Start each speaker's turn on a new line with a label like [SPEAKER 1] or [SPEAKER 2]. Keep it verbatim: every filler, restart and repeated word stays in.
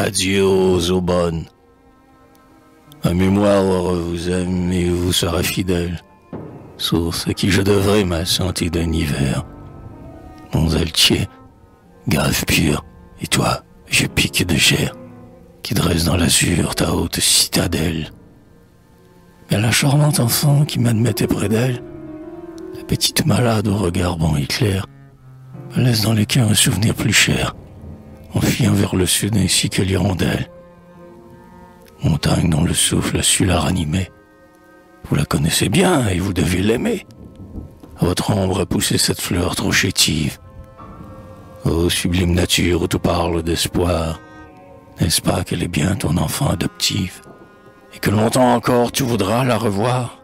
[SPEAKER 1] Adieu aux eaux bonnes. Ma mémoire vous aime et vous sera fidèle, source à qui je devrai ma santé d'un hiver. Mon altier, grave pur, et toi, je pique de chair, qui dresse dans l'azur ta haute citadelle. Mais la charmante enfant qui m'admettait près d'elle, la petite malade au regard bon et clair, me laisse dans les cœurs un souvenir plus cher, en fuyant vers le sud ainsi que l'hirondelle. Montagne dont le souffle a su la ranimer. Vous la connaissez bien et vous devez l'aimer. À votre ombre a poussé cette fleur trop chétive. Ô sublime nature où tout parle d'espoir, n'est-ce pas qu'elle est bien ton enfant adoptive, et que longtemps encore tu voudras la revoir?